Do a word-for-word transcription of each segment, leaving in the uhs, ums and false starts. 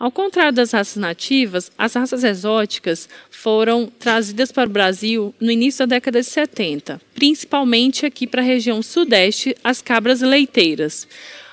Ao contrário das raças nativas, as raças exóticas foram trazidas para o Brasil no início da década de setenta, principalmente aqui para a região sudeste, as cabras leiteiras.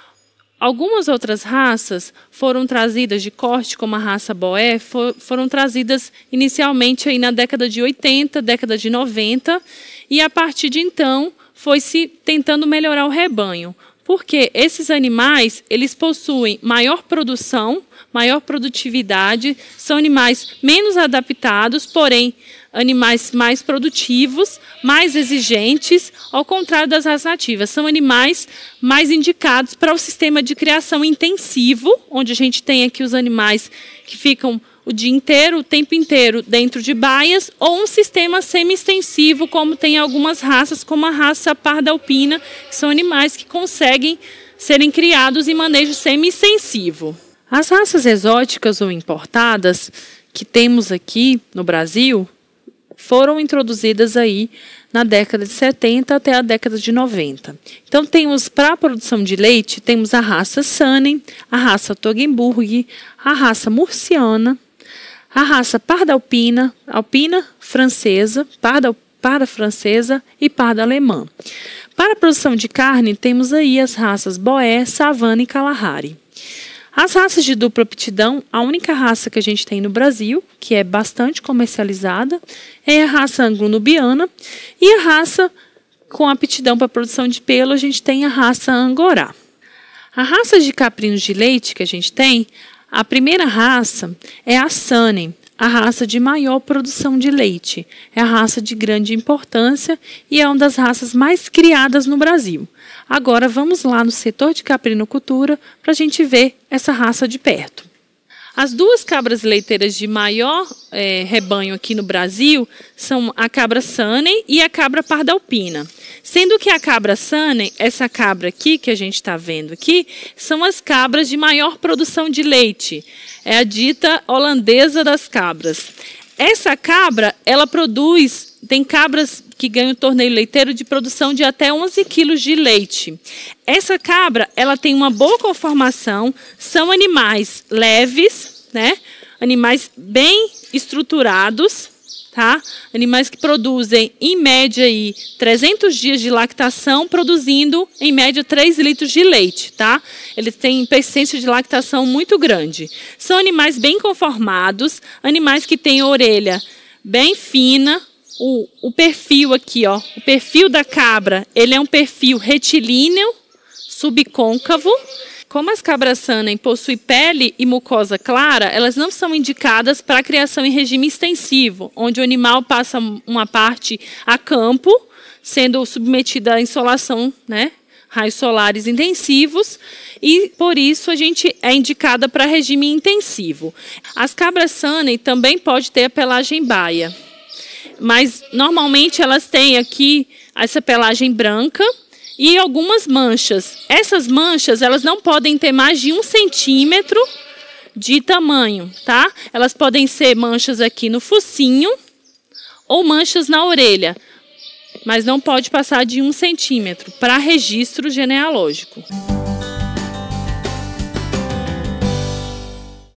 Algumas outras raças foram trazidas de corte, como a raça Boé, for, foram trazidas inicialmente aí na década de oitenta, década de noventa, e a partir de então foi-se tentando melhorar o rebanho, porque esses animais eles possuem maior produção, maior produtividade, são animais menos adaptados, porém animais mais produtivos, mais exigentes, ao contrário das raças nativas. São animais mais indicados para o sistema de criação intensivo, onde a gente tem aqui os animais que ficam o dia inteiro, o tempo inteiro dentro de baias, ou um sistema semi-extensivo, como tem algumas raças, como a raça parda alpina, que são animais que conseguem serem criados em manejo semi-extensivo. As raças exóticas ou importadas que temos aqui no Brasil foram introduzidas aí na década de setenta até a década de noventa. Então temos para a produção de leite, temos a raça Saanen, a raça Toggenburg, a raça Murciana, a raça parda alpina, alpina francesa, parda, parda francesa e parda alemã. Para a produção de carne, temos aí as raças Boé, Savana e Kalahari. As raças de dupla aptidão, a única raça que a gente tem no Brasil, que é bastante comercializada, é a raça anglo-nubiana, e a raça com aptidão para a produção de pelo, a gente tem a raça angorá. A raça de caprinos de leite que a gente tem, a primeira raça é a Saanen, a raça de maior produção de leite. É a raça de grande importância e é uma das raças mais criadas no Brasil. Agora vamos lá no setor de caprinocultura para a gente ver essa raça de perto. As duas cabras leiteiras de maior é, rebanho aqui no Brasil são a cabra Saanen e a cabra parda alpina. Sendo que a cabra Saanen, essa cabra aqui que a gente está vendo aqui, são as cabras de maior produção de leite. É a dita holandesa das cabras. Essa cabra, ela produz, tem cabras que ganham torneio leiteiro de produção de até onze quilos de leite. Essa cabra, ela tem uma boa conformação, são animais leves, né? Animais bem estruturados, tá? Animais que produzem, em média, aí, trezentos dias de lactação, produzindo, em média, três litros de leite, tá? Eles têm persistência de lactação muito grande. São animais bem conformados, animais que têm orelha bem fina. O, o perfil aqui, ó, o perfil da cabra, ele é um perfil retilíneo, subcôncavo. Como as cabras Saanen possuem pele e mucosa clara, elas não são indicadas para a criação em regime extensivo, onde o animal passa uma parte a campo, sendo submetido à insolação, né, raios solares intensivos, e por isso a gente é indicada para regime intensivo. As cabras Saanen também podem ter a pelagem baia, mas normalmente elas têm aqui essa pelagem branca e algumas manchas. Essas manchas, elas não podem ter mais de um centímetro de tamanho, tá? Elas podem ser manchas aqui no focinho ou manchas na orelha, mas não pode passar de um centímetro para registro genealógico.